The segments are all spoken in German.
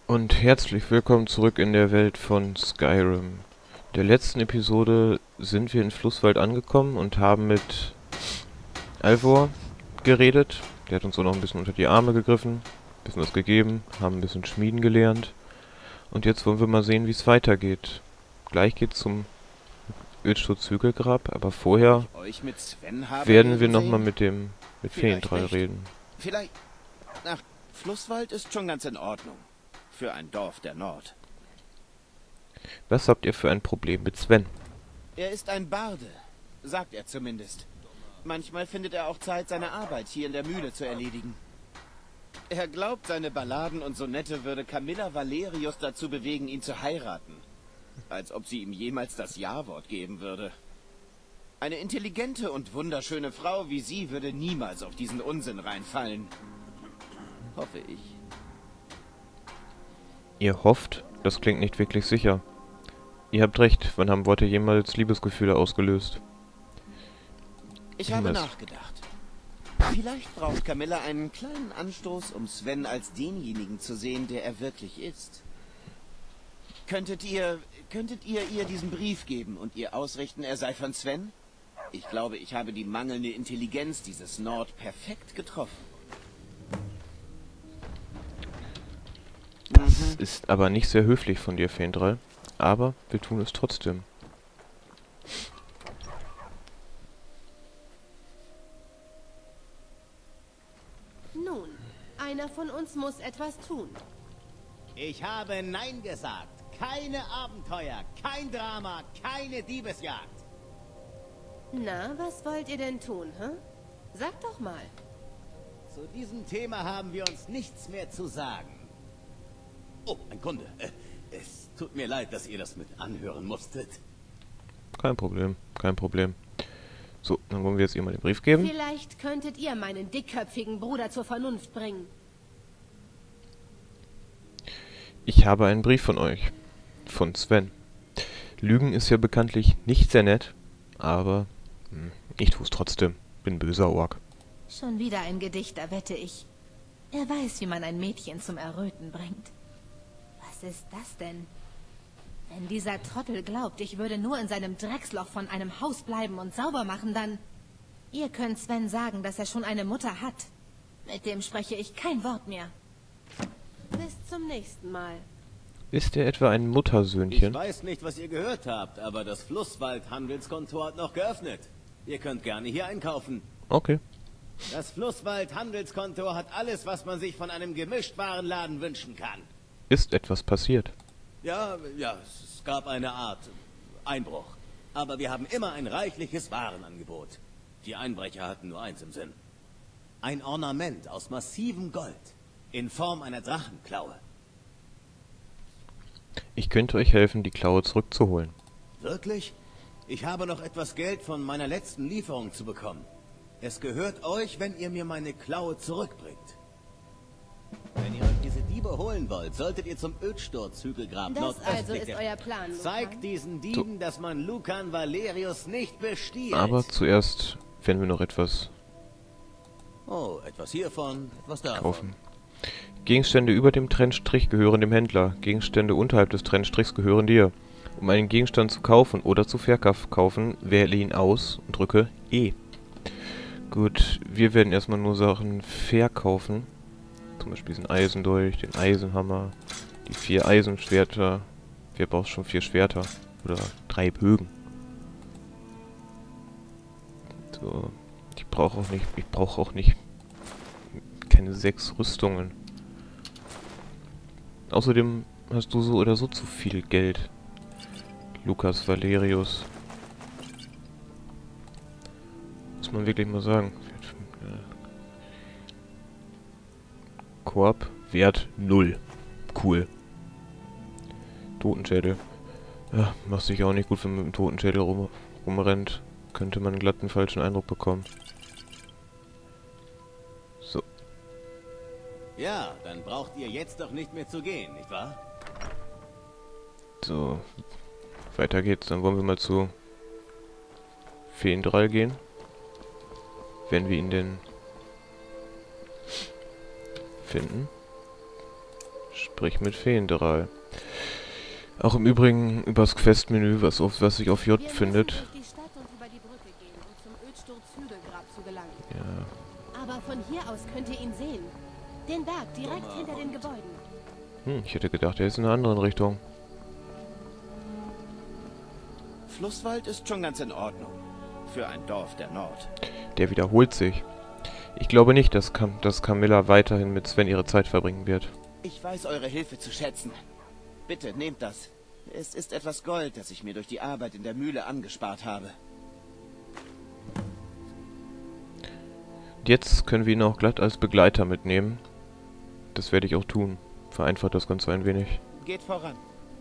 Und herzlich willkommen zurück in der Welt von Skyrim. Der letzten Episode sind wir in Flusswald angekommen und haben mit Alvor geredet. Der hat uns auch noch ein bisschen unter die Arme gegriffen, ein bisschen was gegeben, haben ein bisschen Schmieden gelernt. Und jetzt wollen wir mal sehen, wie es weitergeht. Gleich geht's zum Ödsturz-Hügelgrab, aber vorher Ich euch mit Sven habe werden wir reden nochmal sehen? mit Vielleicht Feendrall nicht. reden. Vielleicht. Ach, Flusswald ist schon ganz in Ordnung. Für ein Dorf der Nord. Was habt ihr für ein Problem mit Sven? Er ist ein Barde, sagt er zumindest. Manchmal findet er auch Zeit, seine Arbeit hier in der Mühle zu erledigen. Er glaubt, seine Balladen und Sonette würde Camilla Valerius dazu bewegen, ihn zu heiraten. Als ob sie ihm jemals das Ja-Wort geben würde. Eine intelligente und wunderschöne Frau wie sie würde niemals auf diesen Unsinn reinfallen. Hoffe ich. Ihr hofft? Das klingt nicht wirklich sicher. Ihr habt recht, wann haben Worte jemals Liebesgefühle ausgelöst? Ich habe Was? nachgedacht. Vielleicht braucht Camilla einen kleinen Anstoß, um Sven als denjenigen zu sehen, der er wirklich ist. Könntet ihr ihr diesen Brief geben und ihr ausrichten, er sei von Sven? Ich glaube, ich habe die mangelnde Intelligenz dieses Nord perfekt getroffen. Das ist aber nicht sehr höflich von dir, Feendrall. Aber wir tun es trotzdem. Nun, einer von uns muss etwas tun. Ich habe Nein gesagt. Keine Abenteuer, kein Drama, keine Diebesjagd. Na, was wollt ihr denn tun, hä? Sag doch mal. Zu diesem Thema haben wir uns nichts mehr zu sagen. Oh, ein Kunde. Es tut mir leid, dass ihr das mit anhören musstet. Kein Problem, kein Problem. So, dann wollen wir jetzt ihr mal den Brief geben. Vielleicht könntet ihr meinen dickköpfigen Bruder zur Vernunft bringen. Ich habe einen Brief von euch. Von Sven. Lügen ist ja bekanntlich nicht sehr nett, aber ich tue es trotzdem. Bin böser Ork. Schon wieder ein Gedichter, wette ich. Er weiß, wie man ein Mädchen zum Erröten bringt. Was ist das denn? Wenn dieser Trottel glaubt, ich würde nur in seinem Drecksloch von einem Haus bleiben und sauber machen, dann... Ihr könnt Sven sagen, dass er schon eine Mutter hat. Mit dem spreche ich kein Wort mehr. Bis zum nächsten Mal. Ist er etwa ein Muttersöhnchen? Ich weiß nicht, was ihr gehört habt, aber das Flusswald-Handelskontor hat noch geöffnet. Ihr könnt gerne hier einkaufen. Okay. Das Flusswald-Handelskontor hat alles, was man sich von einem Gemischtwarenladen wünschen kann. Ist etwas passiert? Ja, es gab eine Art Einbruch. Aber wir haben immer ein reichliches Warenangebot. Die Einbrecher hatten nur eins im Sinn. Ein Ornament aus massivem Gold. In Form einer Drachenklaue. Ich könnte euch helfen, die Klaue zurückzuholen. Wirklich? Ich habe noch etwas Geld von meiner letzten Lieferung zu bekommen. Es gehört euch, wenn ihr mir meine Klaue zurückbringt. Wenn ihr euch diese Diebe holen wollt, solltet ihr zum Ödsturz-Hügelgrab Das also nordöstlich ist der... euer Plan, Lucan. Zeigt diesen Dieben, dass man Lucan Valerius nicht bestiehlt. Aber zuerst werden wir noch etwas Oh, etwas hiervon, etwas davon. kaufen. Gegenstände über dem Trennstrich gehören dem Händler. Gegenstände unterhalb des Trennstrichs gehören dir. Um einen Gegenstand zu kaufen oder zu verkaufen, wähle ihn aus und drücke E. Gut, wir werden erstmal nur Sachen verkaufen. Zum Beispiel diesen Eisendolch, den Eisenhammer, die 4 Eisenschwerter. Wer braucht schon 4 Schwerter? Oder 3 Bögen. So, ich brauche auch nicht keine 6 Rüstungen. Außerdem hast du so oder so zu viel Geld. Lukas Valerius. Muss man wirklich mal sagen. Korb, Wert 0. Cool. Totenschädel. Ja, macht sich auch nicht gut, wenn man mit dem Totenschädel rumrennt. Könnte man glatt einen falschen Eindruck bekommen. So. Ja, dann braucht ihr jetzt doch nicht mehr zu gehen, nicht wahr? So. Weiter geht's. Dann wollen wir mal zu Feendrall gehen. Wenn wir ihn denn finden. Sprich mit Feendral. Auch im Übrigen übers Questmenü, was sich auf J findet. Durch die Stadt und über die Brücke gehen, um zum Ödsturz-Hügelgrab zu gelangen. Ja. Aber von hier aus könnt ihr ihn sehen. Den Berg direkt hinter den Gebäuden. Ich hätte gedacht, er ist in einer anderen Richtung. Flusswald ist schon ganz in Ordnung. Für ein Dorf der Nord. Der wiederholt sich. Ich glaube nicht, dass Camilla weiterhin mit Sven ihre Zeit verbringen wird. Ich weiß eure Hilfe zu schätzen. Bitte, nehmt das. Es ist etwas Gold, das ich mir durch die Arbeit in der Mühle angespart habe. Jetzt können wir ihn auch glatt als Begleiter mitnehmen. Das werde ich auch tun. Vereinfacht das Ganze ein wenig. Geht voran.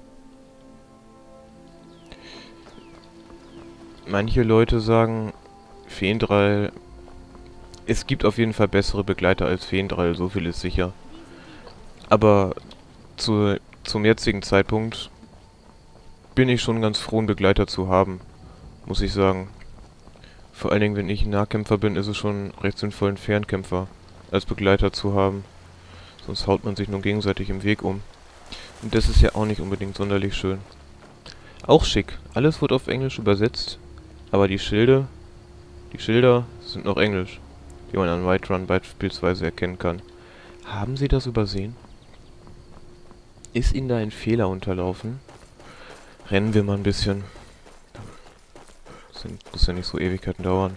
Manche Leute sagen, Feendral... Es gibt auf jeden Fall bessere Begleiter als Feendral, so viel ist sicher. Aber zum jetzigen Zeitpunkt bin ich schon ganz froh, einen Begleiter zu haben, muss ich sagen. Vor allen Dingen, wenn ich ein Nahkämpfer bin, ist es schon recht sinnvoll, einen Fernkämpfer als Begleiter zu haben. Sonst haut man sich nur gegenseitig im Weg um. Und das ist ja auch nicht unbedingt sonderlich schön. Auch schick. Alles wird auf Englisch übersetzt, aber die Schilder sind noch Englisch, die man an Whiterun beispielsweise erkennen kann. Haben Sie das übersehen? Ist Ihnen da ein Fehler unterlaufen? Rennen wir mal ein bisschen. Das muss ja nicht so Ewigkeiten dauern.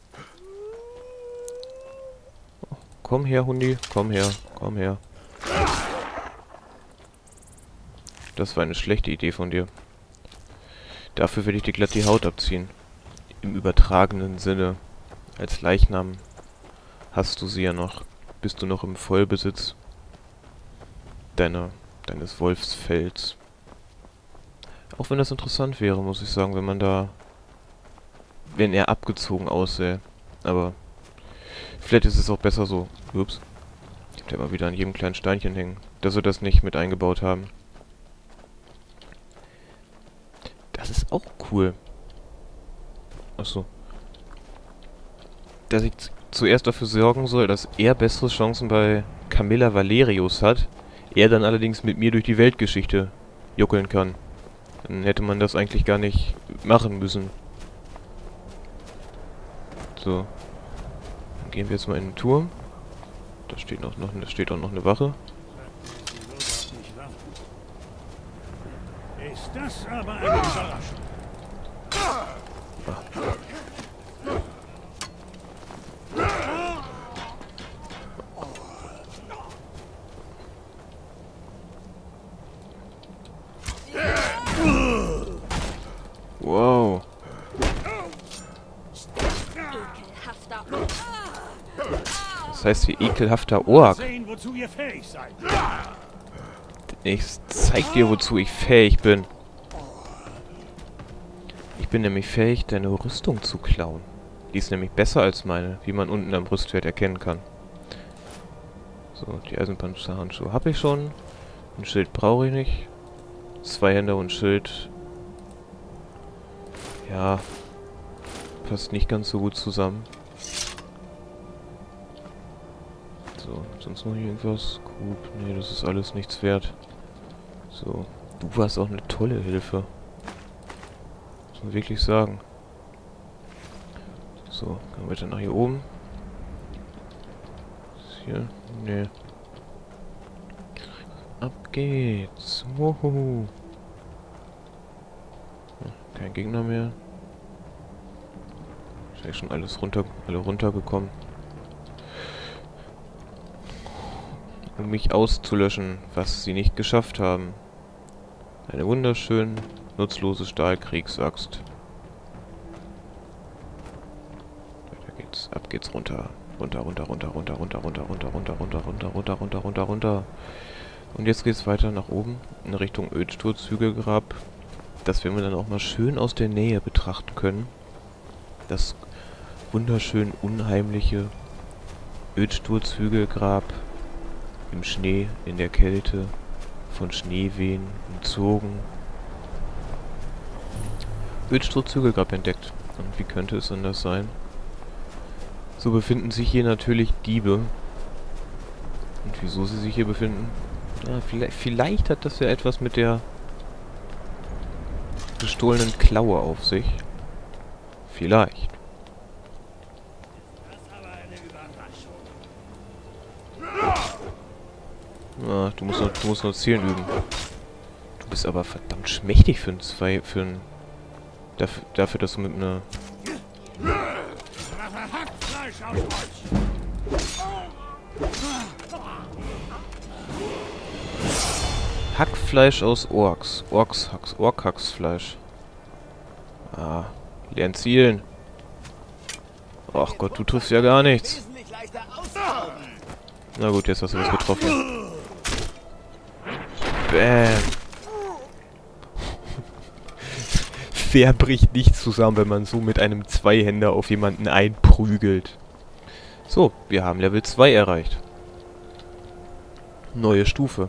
Oh, komm her, Hundi. Komm her. Komm her. Das war eine schlechte Idee von dir. Dafür werde ich dir glatt die Haut abziehen. Im übertragenen Sinne. Als Leichnam hast du sie ja noch. Bist du noch im Vollbesitz deines Wolfsfells. Auch wenn das interessant wäre, muss ich sagen, wenn er abgezogen aussähe. Aber vielleicht ist es auch besser so. Ups. Ich hab da immer wieder an jedem kleinen Steinchen hängen, dass wir das nicht mit eingebaut haben. Das ist auch cool. Achso. Dass ich zuerst dafür sorgen soll, dass er bessere Chancen bei Camilla Valerius hat, er dann allerdings mit mir durch die Weltgeschichte juckeln kann. Dann hätte man das eigentlich gar nicht machen müssen. So. Dann gehen wir jetzt mal in den Turm. Da steht auch noch eine Wache. Ist das aber eine Überraschung? Wow. Das heißt wie ekelhafter Ork. Sehen, wozu ihr fähig seid. Ich zeig dir, wozu ich fähig bin. Ich bin nämlich fähig, deine Rüstung zu klauen. Die ist nämlich besser als meine, wie man unten am Brustschwert erkennen kann. So, die Eisenpanzerhandschuhe habe ich schon. Ein Schild brauche ich nicht. Zweihänder und Schild. Ja, passt nicht ganz so gut zusammen. So, sonst noch irgendwas? Gut, nee, das ist alles nichts wert. So, du warst auch eine tolle Hilfe. Muss man wirklich sagen. So, gehen wir dann nach hier oben. Ist hier? Nee. Ab geht's. Wuhu. Kein Gegner mehr. Ist ja schon alle runtergekommen. Um mich auszulöschen, was sie nicht geschafft haben. Eine wunderschön nutzlose Stahlkriegsaxt. Weiter geht's. Ab geht's runter. Runter. Und jetzt geht's weiter nach oben in Richtung Ödsturz-Hügelgrab. Das werden wir dann auch mal schön aus der Nähe betrachten können. Das wunderschön unheimliche Ödsturz-Hügelgrab im Schnee, in der Kälte, von Schneewehen umzogen. Ödsturz-Hügelgrab entdeckt. Und wie könnte es anders sein? So befinden sich hier natürlich Diebe. Und wieso sie sich hier befinden? Ja, vielleicht hat das ja etwas mit der gestohlenen Klaue auf sich. Vielleicht. Ah, du musst nur Zielen üben. Du bist aber verdammt schmächtig für ein dafür, dass du mit einer... Hackfleisch aus Holz. Hackfleisch aus Orks. Orkhacksfleisch. Ah, lern zielen. Ach Gott, du triffst ja gar nichts. Wesentlich leichter ausrauben. Na gut, jetzt hast du was getroffen. Bäm. Wer bricht nicht zusammen, wenn man so mit einem Zweihänder auf jemanden einprügelt? So, wir haben Level 2 erreicht. Neue Stufe.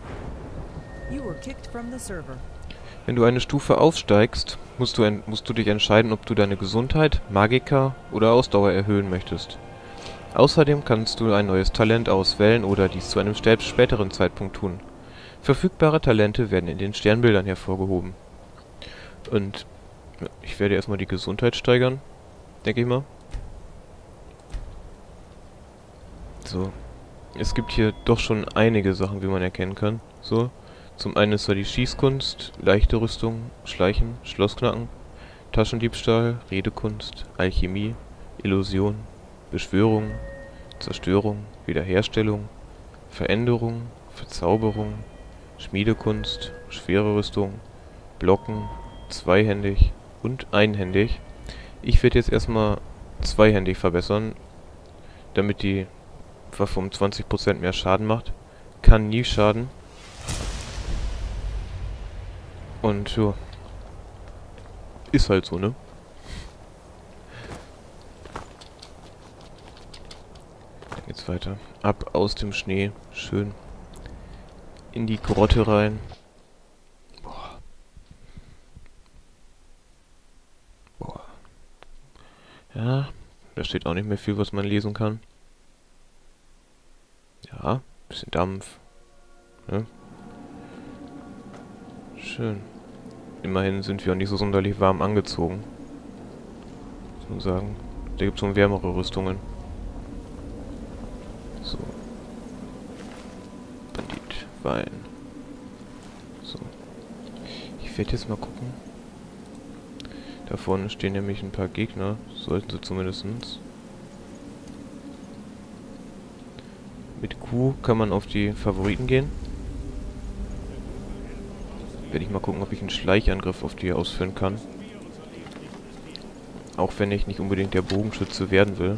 Wenn du eine Stufe aufsteigst, musst du dich entscheiden, ob du deine Gesundheit, Magika oder Ausdauer erhöhen möchtest. Außerdem kannst du ein neues Talent auswählen oder dies zu einem späteren Zeitpunkt tun. Verfügbare Talente werden in den Sternbildern hervorgehoben. Und ja, ich werde erstmal die Gesundheit steigern, denke ich mal. So. Es gibt hier doch schon einige Sachen, wie man erkennen kann. So. Zum einen ist da die Schießkunst, leichte Rüstung, Schleichen, Schlossknacken, Taschendiebstahl, Redekunst, Alchemie, Illusion, Beschwörung, Zerstörung, Wiederherstellung, Veränderung, Verzauberung, Schmiedekunst, schwere Rüstung, Blocken, zweihändig und einhändig. Ich werde jetzt erstmal zweihändig verbessern, damit die Waffe um 20% mehr Schaden macht. Kann nie schaden. Und ja, ist halt so, ne? Dann geht's weiter. Ab aus dem Schnee. Schön. In die Grotte rein. Boah. Boah. Ja, da steht auch nicht mehr viel, was man lesen kann. Ja, bisschen Dampf. Ne? Schön. Immerhin sind wir auch nicht so sonderlich warm angezogen. Muss man sagen. Da gibt es schon wärmere Rüstungen. So. Bandit. Wein. So. Ich werde jetzt mal gucken. Da vorne stehen nämlich ein paar Gegner. Sollten sie zumindestens. Mit Q kann man auf die Favoriten gehen. Werde ich mal gucken, ob ich einen Schleichangriff auf die ausführen kann. Auch wenn ich nicht unbedingt der Bogenschütze werden will.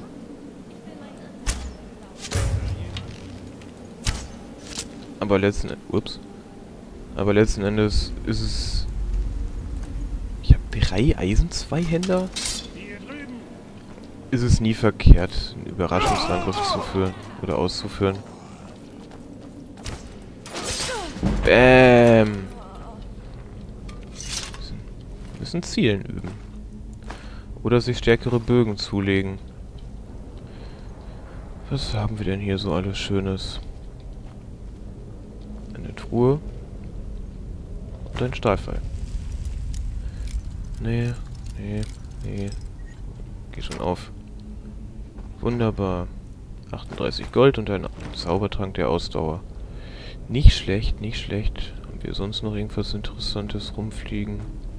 Aber letzten Endes ist es... Ich habe 3 Eisenzweihänder? Ist es nie verkehrt, einen Überraschungsangriff zu führen oder auszuführen. Bäm! Müssen Zielen üben. Oder sich stärkere Bögen zulegen. Was haben wir denn hier so alles Schönes? Eine Truhe. Und ein Stahlpfeil. Nee. Geh schon auf. Wunderbar. 38 Gold und ein Zaubertrank der Ausdauer. Nicht schlecht, nicht schlecht. Haben wir sonst noch irgendwas Interessantes rumfliegen?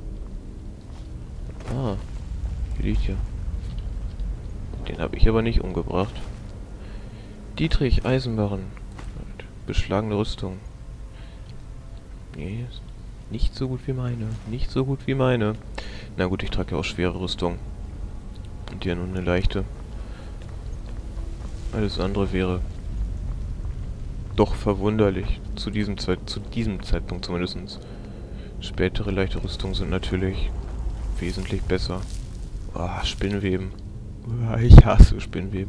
Ah, hier liegt ja. Den habe ich aber nicht umgebracht. Dietrich Eisenbarren. Beschlagene Rüstung. Nee, nicht so gut wie meine. Nicht so gut wie meine. Na gut, ich trage ja auch schwere Rüstung. Und hier nur eine leichte. Alles andere wäre doch verwunderlich. Zu diesem Zeitpunkt zumindest. Spätere leichte Rüstungen sind natürlich wesentlich besser. Ah, Spinnweben. Ich hasse Spinnweben.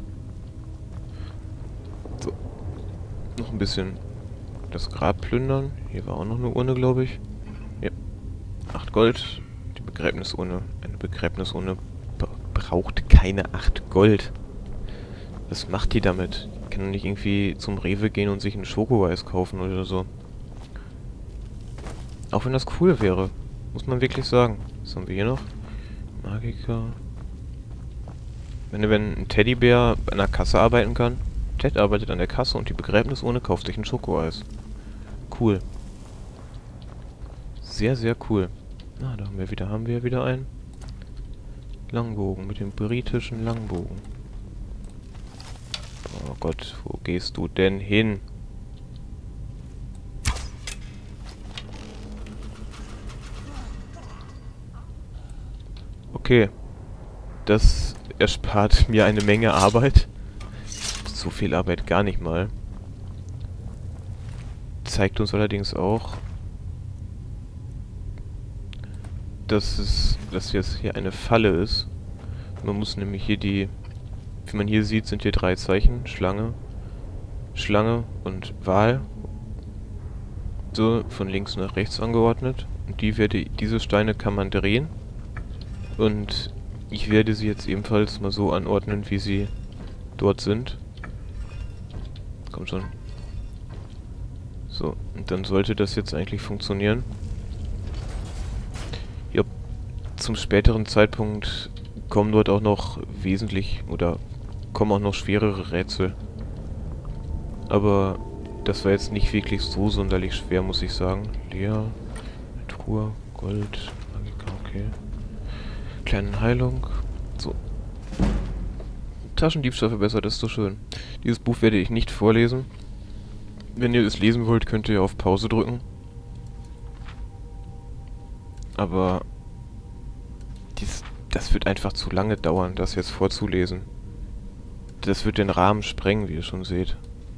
So. Noch ein bisschen das Grab plündern. Hier war auch noch eine Urne, glaube ich. Ja. 8 Gold. Die Begräbnisurne. Eine Begräbnisurne braucht keine 8 Gold. Was macht die damit? kann doch nicht irgendwie zum Rewe gehen und sich ein Schokoeis kaufen oder so. Auch wenn das cool wäre. Muss man wirklich sagen. Was haben wir hier noch? Magiker. Wenn ein Teddybär an der Kasse arbeiten kann. Ted arbeitet an der Kasse und die Begräbnisurne kauft sich ein Schokoeis. Cool. Sehr, sehr cool. Ah, da haben wir wieder einen. Langbogen mit dem britischen Langbogen. Oh Gott, wo gehst du denn hin? Okay. Das erspart mir eine Menge Arbeit. So viel Arbeit gar nicht mal. Zeigt uns allerdings auch, dass jetzt hier eine Falle ist. Man muss nämlich hier wie man hier sieht, sind hier 3 Zeichen. Schlange und Wal. So, von links nach rechts angeordnet. Und diese Steine kann man drehen. Und ich werde sie jetzt ebenfalls mal so anordnen, wie sie dort sind. Komm schon. So, und dann sollte das jetzt eigentlich funktionieren. Ja, zum späteren Zeitpunkt kommen dort auch noch kommen auch noch schwerere Rätsel. Aber das war jetzt nicht wirklich so sonderlich schwer, muss ich sagen. Lea, Truhe, Gold, Magiker, okay. Kleine Heilung. So. Taschendiebstahl verbessert, das ist so schön. Dieses Buch werde ich nicht vorlesen. Wenn ihr es lesen wollt, könnt ihr auf Pause drücken. Aber das wird einfach zu lange dauern, das jetzt vorzulesen. Das wird den Rahmen sprengen, wie ihr schon seht.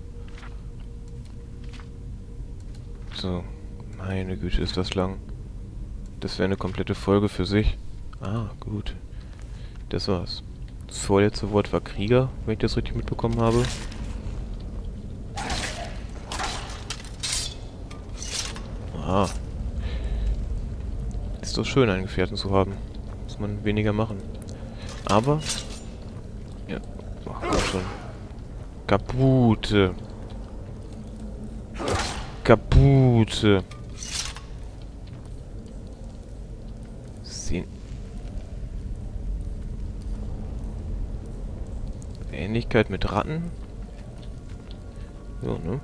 So, meine Güte, ist das lang. Das wäre eine komplette Folge für sich. Ah, gut. Das war's. Das vorletzte Wort war Krieger, wenn ich das richtig mitbekommen habe. Aha. Ist doch schön, einen Gefährten zu haben. Muss man weniger machen. Aber... Ja, ach, komm schon. Kapute. Kapute. Ähnlichkeit mit Ratten? So, ne?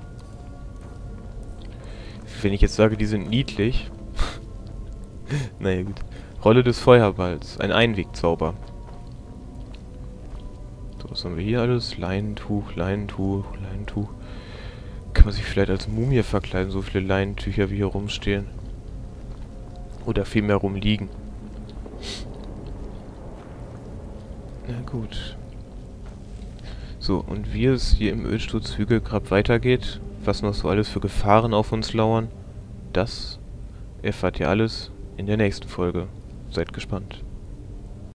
Wenn ich jetzt sage, die sind niedlich. Naja, gut. Rolle des Feuerballs. Ein Einwegzauber. So, was haben wir hier alles? Leinentuch, Leinentuch, Leinentuch. Kann man sich vielleicht als Mumie verkleiden, so viele Leinentücher wie hier rumstehen. Oder vielmehr rumliegen. Na gut. So, und wie es hier im Ölsturzhügelgrab weitergeht, was noch so alles für Gefahren auf uns lauern, das erfahrt ihr alles in der nächsten Folge. Seid gespannt.